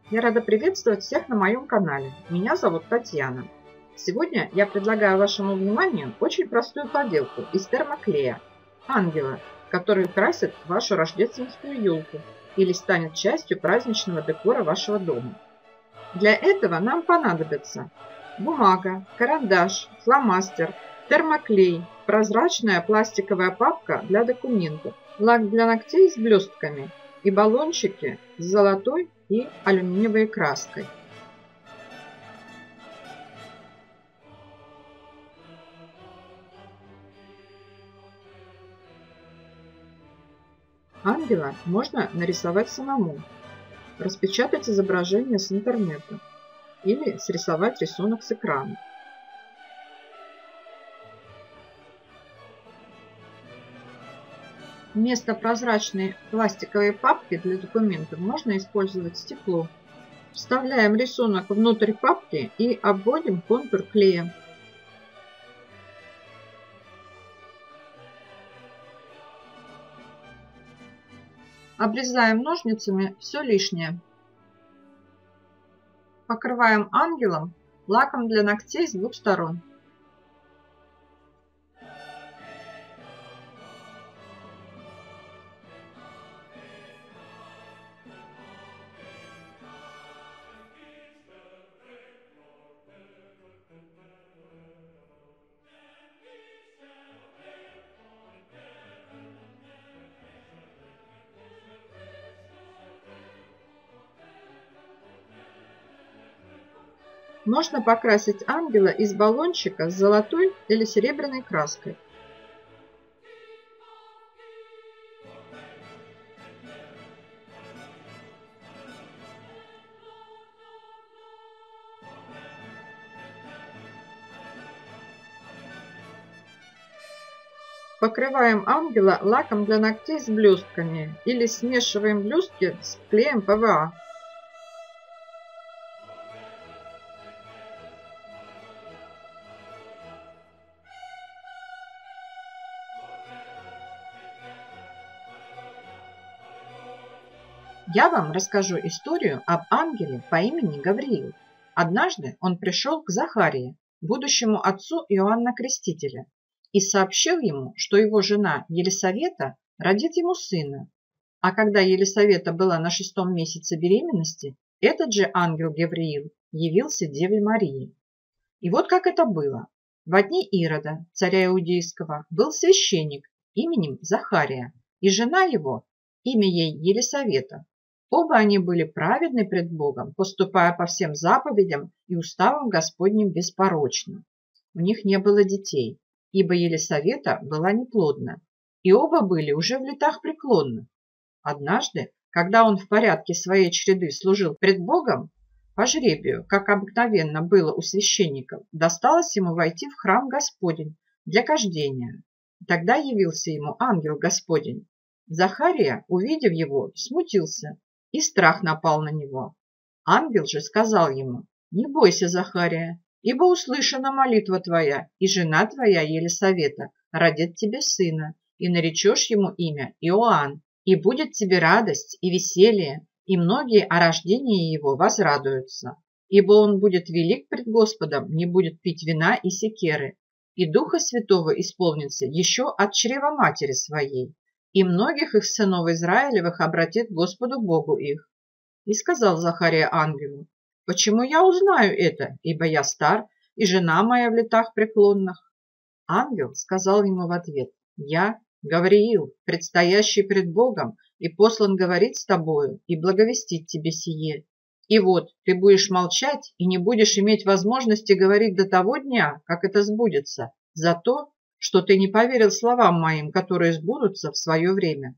Я рада приветствовать всех на моем канале. Меня зовут Татьяна. Сегодня я предлагаю вашему вниманию очень простую поделку из термоклея ангела, который украсит вашу рождественскую елку или станет частью праздничного декора вашего дома. Для этого нам понадобится бумага, карандаш, фломастер, термоклей, прозрачная пластиковая папка для документов, лак для ногтей с блестками и баллончики с золотой и алюминиевой краской. Ангела можно нарисовать самому, распечатать изображение с интернета или срисовать рисунок с экрана. Вместо прозрачной пластиковой папки для документов можно использовать стекло. Вставляем рисунок внутрь папки и обводим контур клеем. Обрезаем ножницами все лишнее. Покрываем ангелом лаком для ногтей с двух сторон. Можно покрасить ангела из баллончика с золотой или серебряной краской. Покрываем ангела лаком для ногтей с блестками или смешиваем блестки с клеем ПВА. Я вам расскажу историю об ангеле по имени Гавриил. Однажды он пришел к Захарии, будущему отцу Иоанна Крестителя, и сообщил ему, что его жена Елисавета родит ему сына. А когда Елисавета была на 6-м месяце беременности, этот же ангел Гавриил явился Деве Марии. И вот как это было. В дни Ирода, царя Иудейского, был священник именем Захария, и жена его, имя ей Елисавета. Оба они были праведны пред Богом, поступая по всем заповедям и уставам Господним беспорочно. У них не было детей, ибо Елисавета была неплодна, и оба были уже в летах преклонных. Однажды, когда он в порядке своей череды служил пред Богом, по жребию, как обыкновенно было у священников, досталось ему войти в храм Господень для кождения. Тогда явился ему ангел Господень. Захария, увидев его, смутился, и страх напал на него. Ангел же сказал ему: «Не бойся, Захария, ибо услышана молитва твоя, и жена твоя Елисавета родит тебе сына, и наречешь ему имя Иоанн, и будет тебе радость и веселье, и многие о рождении его возрадуются. Ибо он будет велик пред Господом, не будет пить вина и секеры, и Духа Святого исполнится еще от чрева матери своей, и многих их сынов Израилевых обратит Господу Богу их». И сказал Захария ангелу: «Почему я узнаю это, ибо я стар, и жена моя в летах преклонных?» Ангел сказал ему в ответ: «Я Гавриил, предстоящий пред Богом, и послан говорить с тобою и благовестить тебе сие. И вот ты будешь молчать и не будешь иметь возможности говорить до того дня, как это сбудется, за то, что ты не поверил словам моим, которые сбудутся в свое время».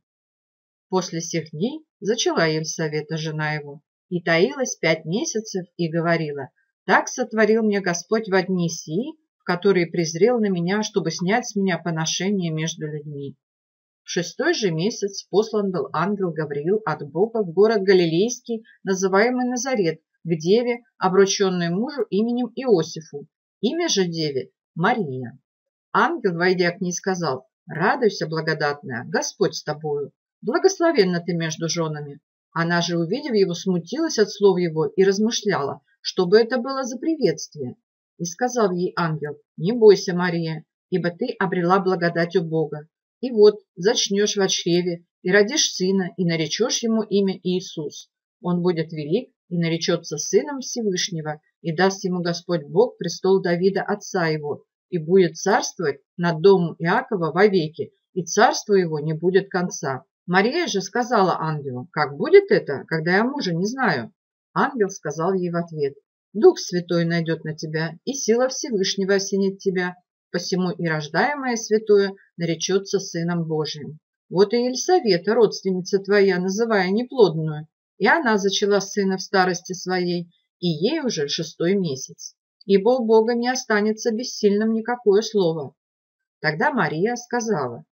После сих дней зачала Елисавета, жена его, и таилась 5 месяцев, и говорила: «Так сотворил мне Господь во дни сии, в которые презрел на меня, чтобы снять с меня поношение между людьми». В 6-й же месяц послан был ангел Гавриил от Бога в город Галилейский, называемый Назарет, к деве, обрученной мужу именем Иосифу. Имя же деве Мария. Ангел, войдя к ней, сказал: «Радуйся, благодатная, Господь с тобою, благословенна ты между женами». Она же, увидев его, смутилась от слов его и размышляла, что бы это было за приветствие. И сказал ей ангел: «Не бойся, Мария, ибо ты обрела благодать у Бога. И вот зачнешь во чреве, и родишь сына, и наречешь ему имя Иисус. Он будет велик и наречется сыном Всевышнего, и даст ему Господь Бог престол Давида отца его, и будет царствовать над домом Иакова вовеки, и царству его не будет конца». Мария же сказала ангелу: «Как будет это, когда я мужа не знаю?» Ангел сказал ей в ответ: «Дух Святой найдет на тебя, и сила Всевышнего осенит тебя, посему и рождаемое святое наречется Сыном Божиим. Вот и Елисавета, родственница твоя, называя неплодную, и она зачала сына в старости своей, и ей уже 6-й месяц. Ибо у Бога не останется бессильным никакое слово». Тогда Мария сказала: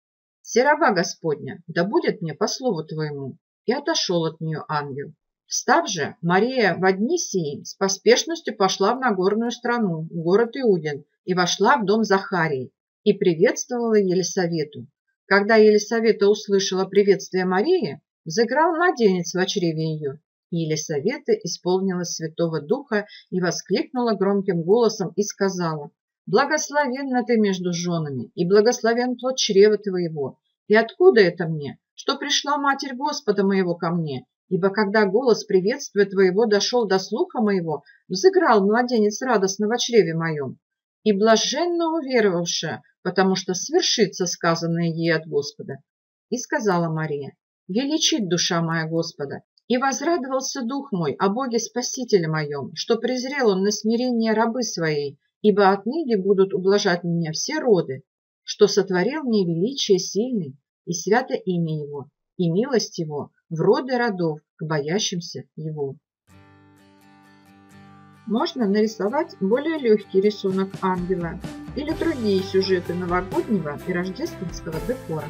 «Се раба Господня, да будет мне по слову твоему». И отошел от нее ангел. Встав же, Мария во дни сии с поспешностью пошла в Нагорную страну, в город Иудин, и вошла в дом Захарии, и приветствовала Елисавету. Когда Елисавета услышала приветствие Марии, взыграл младенец в чреве ее. И Елисавета исполнилась Святого Духа и воскликнула громким голосом и сказала: «Благословенна ты между женами, и благословен плод чрева твоего. И откуда это мне, что пришла Матерь Господа моего ко мне? Ибо когда голос приветствия твоего дошел до слуха моего, взыграл младенец радостно во чреве моем. И блаженно уверовавшая, потому что свершится сказанное ей от Господа». И сказала Мария: «Величит душа моя Господа, и возрадовался дух мой о Боге Спасителе моем, что презрел он на смирение рабы своей, ибо отныне будут ублажать меня все роды, что сотворил мне величие сильный, и свято имя его, и милость его в роды родов к боящимся его». Можно нарисовать более легкий рисунок ангела или другие сюжеты новогоднего и рождественского декора.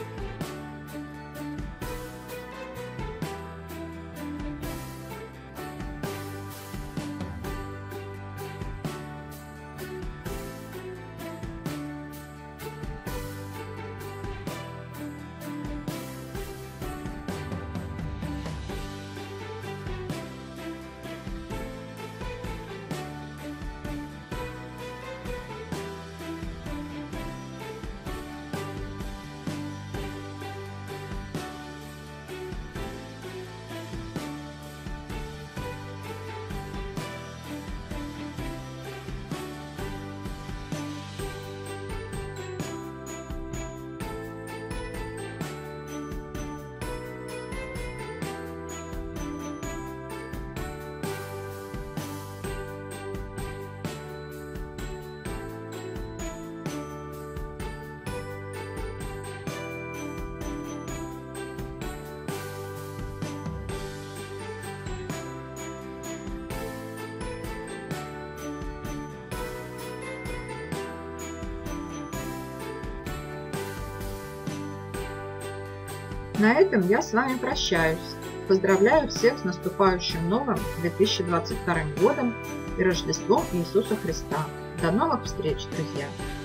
На этом я с вами прощаюсь. Поздравляю всех с наступающим новым 2022 годом и Рождеством Иисуса Христа. До новых встреч, друзья!